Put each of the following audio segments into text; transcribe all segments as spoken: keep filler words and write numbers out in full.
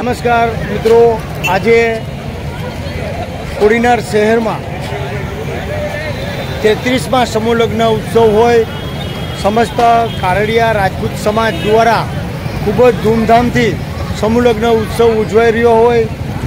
नमस्कार मित्रों, आज कोडीनार शहर में तेतरीसमा समूह लग्न उत्सव होय समस्त कारेडिया राजपूत समाज द्वारा खूब ज धूमधाम थी समूह लग्न उत्सव उजवाई रह्यो होय।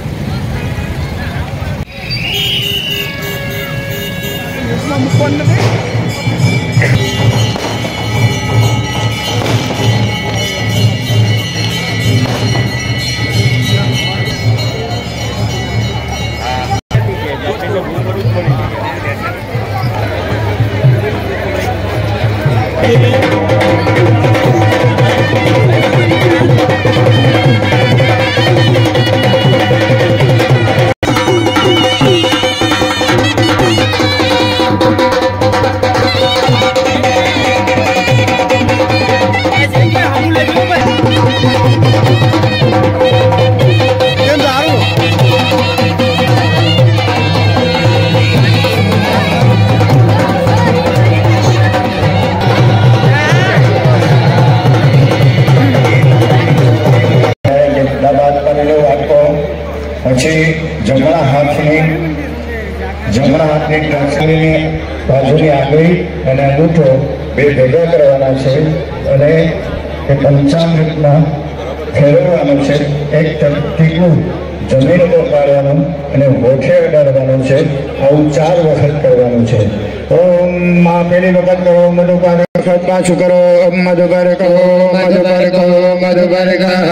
जमणा हाथनी जमणा हाथनी टांसलीनी बाजूनी आंगળી અને અંગૂઠો બે ભેગા કરવાના છે અને એ પંચામૃતમાં ફેરવવાનું છે। એક ટીકું જમીન પર પાડવાનું અને હોઠે અડાડવાનું છે। આવું ચાર વખત કરવાનું છે। ઓમ માં પહેલી વખત કરો મધુકાર વખત પાછું કરો મધુકાર કરો મધુકાર કરો મધુકાર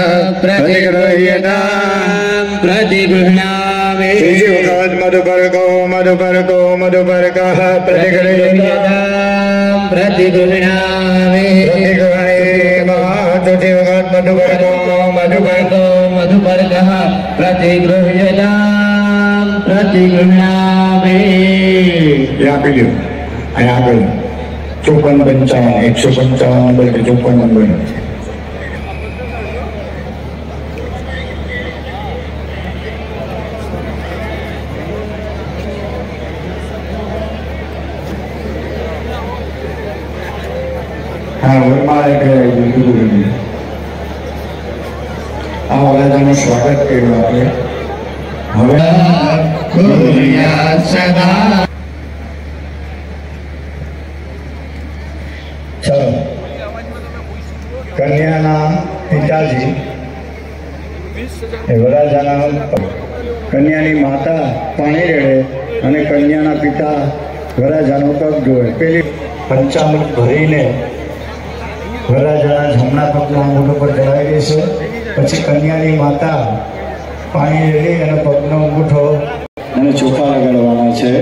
પ્રતિગૃહ્યતામ પ્રતિગૃહ્ણામે ત્રીજી વખત મધુકાર કહો મધુકાર કહો મધુકાર પ્રતિગૃહ્યતામ પ્રતિગૃહ્ણામે પ્રતિગૃહ્ણે ચોથી વખત મધુકાર કહો મધુકાર કહો મધુકાર પ્રતિગૃહ્યતામ પ્રતિગૃહ્ણામે આપી દો અને આગળ ચોપન પંચાવન એકસો પંચાવન નંબર કે ચોપન નંબર हाँ वरमाला करेगी आ वरदाનું સ્વાગત કર્યું આપણે હવે ખુલ્યા સદા ચલો કન્યાના પિતાજી એ વરરાજાના કન્યાની માતા પાણી રેડે અને કન્યાના પિતા વરરાજાનો પગ ધોવે। પેલી પંચામૃત ભરીને વરરાજાના જમણા પગના અંગૂઠો પર ચડાવી દેશે। પછી કન્યાની માતા પાણી રેડી અને પગનો અંગૂઠો અને ચોખા લગાડવાના છે।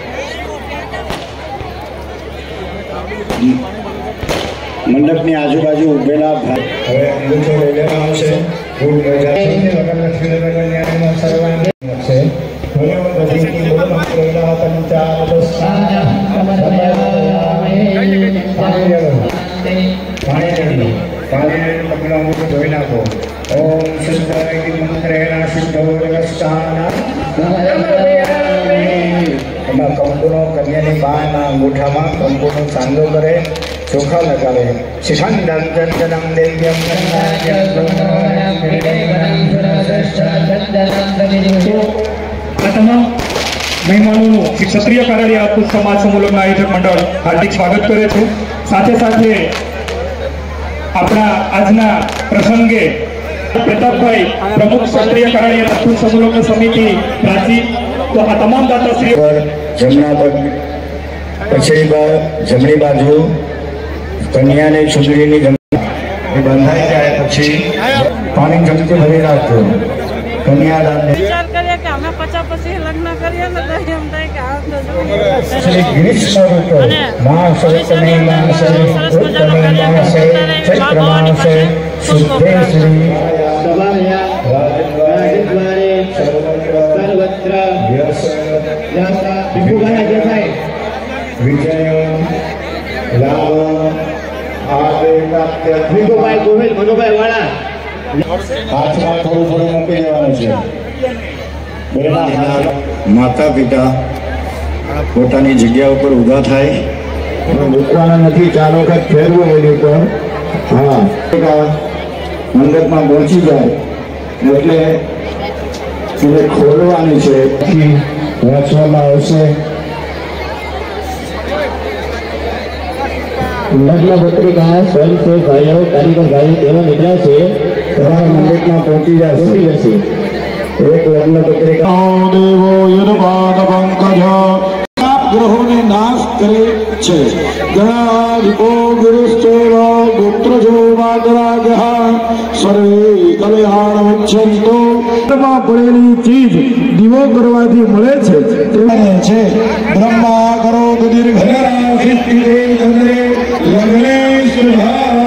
મંડપની આજુબાજુ ઉભેલા હવે અંગૂઠો લઈ લેવાનો છે। ફૂલ पानी पानी पगनो अंगूठो धोई नाखो। ओम शुद्धाय मंत्रेण शुद्धोरगस्तान एमां कंकुनो कन्यानी बाना अंगूठामां कंकुनो चांदो करे चोखा लगावे। शिखंडं चंदनं देव्यं મહેમાનોનું શ્રી ક્ષત્રિય કારેડિયા રાજપૂત સમાજ સમૂહના આયોજક મંડળ હાર્દિક સ્વાગત કરે છે। સાથે સાથે આપણા આજના પ્રસંગે પ્રતાપભાઈ પ્રમુખ ક્ષત્રિય કારેડિયા રાજપૂત સમૂહ સમિતિ પ્રાચી તો આ તમામ દાતાશ્રી જમણા પગ પછી જમણી બાજુ કન્યાને છોકરીની બંધાઈ જાય પછી પાણી જમતી ભરી રાખજો। કન્યાદાનને હાથમાં થોડું થોડું મૂકી દેવાનું છે। માતા પિતા પોતાની જગ્યા ઉપર ઊભા થાય મૂકવાના નથી। ચાર વખત ફેરવું એની પર हाँ मंडप में पहुंची जाए એટલે એને ખોલવાની છે, વાંચવામાં આવશે. લગ્ન પત્રિકા સ્વયંસેવક ભાઈઓ, કારીગર ભાઈઓ તેવા નીકળ્યા છે, તમારા મંદિરમાં પહોંચી જશે જશે એક લગ્ન પત્રિકા. દેવો યદપાદ પંકજ ગ્રહોને નાશ કરે છે. ગણાધિપો ગુરુશ્ચૈવ ગોત્રજો વાદરાજઃ સર્વે કલ્યાણ વચ્છન્તો. માં પડેલી ચીજ દીવો કરવાથી મળે છે છે બ્રહ્મા કરો દીર્ઘ લગ્નેશ